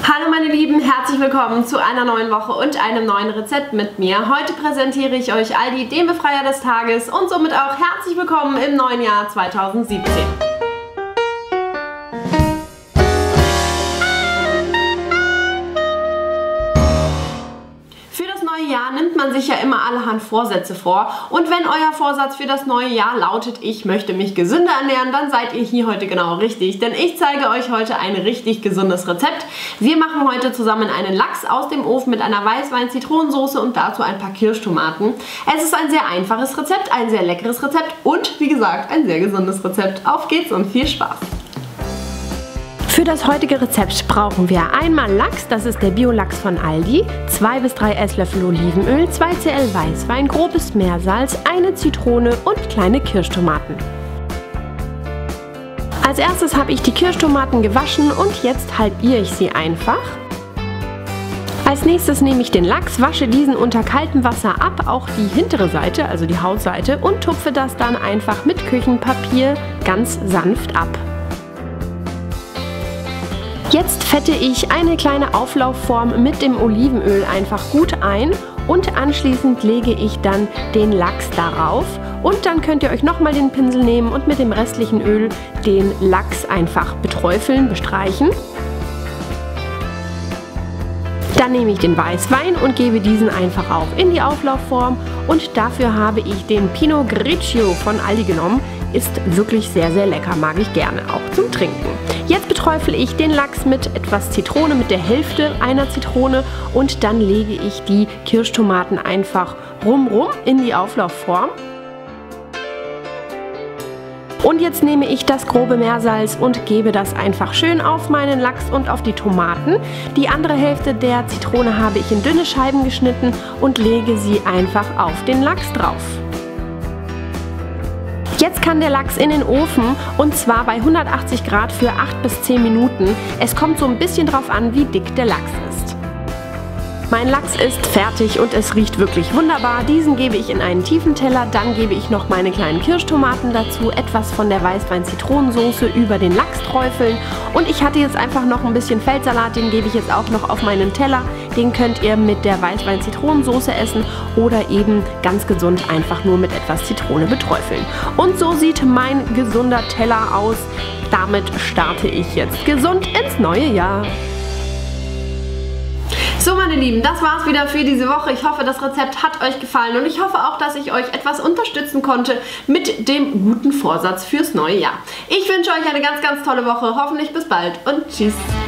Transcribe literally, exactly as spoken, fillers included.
Hallo meine Lieben, herzlich willkommen zu einer neuen Woche und einem neuen Rezept mit mir. Heute präsentiere ich euch Aldi, den Befreier des Tages, und somit auch herzlich willkommen im neuen Jahr zweitausendsiebzehn. Jahr nimmt man sich ja immer allerhand Vorsätze vor, und wenn euer Vorsatz für das neue Jahr lautet, ich möchte mich gesünder ernähren, dann seid ihr hier heute genau richtig, denn ich zeige euch heute ein richtig gesundes Rezept. Wir machen heute zusammen einen Lachs aus dem Ofen mit einer Weißwein-Zitronensoße und dazu ein paar Kirschtomaten. Es ist ein sehr einfaches Rezept, ein sehr leckeres Rezept und wie gesagt ein sehr gesundes Rezept. Auf geht's und viel Spaß! Für das heutige Rezept brauchen wir einmal Lachs, das ist der Bio-Lachs von Aldi, zwei bis drei Esslöffel Olivenöl, zwei Zentiliter Weißwein, grobes Meersalz, eine Zitrone und kleine Kirschtomaten. Als erstes habe ich die Kirschtomaten gewaschen und jetzt halbiere ich sie einfach. Als nächstes nehme ich den Lachs, wasche diesen unter kaltem Wasser ab, auch die hintere Seite, also die Hautseite, und tupfe das dann einfach mit Küchenpapier ganz sanft ab. Jetzt fette ich eine kleine Auflaufform mit dem Olivenöl einfach gut ein und anschließend lege ich dann den Lachs darauf. Und dann könnt ihr euch nochmal den Pinsel nehmen und mit dem restlichen Öl den Lachs einfach beträufeln, bestreichen. Dann nehme ich den Weißwein und gebe diesen einfach auch in die Auflaufform, und dafür habe ich den Pinot Grigio von Aldi genommen. Ist wirklich sehr, sehr lecker, mag ich gerne, auch zum Trinken. Jetzt beträufle ich den Lachs mit etwas Zitrone, mit der Hälfte einer Zitrone, und dann lege ich die Kirschtomaten einfach rumrum in die Auflaufform. Und jetzt nehme ich das grobe Meersalz und gebe das einfach schön auf meinen Lachs und auf die Tomaten. Die andere Hälfte der Zitrone habe ich in dünne Scheiben geschnitten und lege sie einfach auf den Lachs drauf. Jetzt kann der Lachs in den Ofen, und zwar bei hundertachtzig Grad für acht bis zehn Minuten. Es kommt so ein bisschen drauf an, wie dick der Lachs ist. Mein Lachs ist fertig und es riecht wirklich wunderbar. Diesen gebe ich in einen tiefen Teller, dann gebe ich noch meine kleinen Kirschtomaten dazu, etwas von der Weißwein-Zitronensoße über den Lachs träufeln, und ich hatte jetzt einfach noch ein bisschen Feldsalat, den gebe ich jetzt auch noch auf meinen Teller. Den könnt ihr mit der Weißwein-Zitronensoße essen oder eben ganz gesund einfach nur mit etwas Zitrone beträufeln. Und so sieht mein gesunder Teller aus. Damit starte ich jetzt gesund ins neue Jahr. So meine Lieben, das war's wieder für diese Woche. Ich hoffe, das Rezept hat euch gefallen, und ich hoffe auch, dass ich euch etwas unterstützen konnte mit dem guten Vorsatz fürs neue Jahr. Ich wünsche euch eine ganz, ganz tolle Woche. Hoffentlich bis bald und tschüss.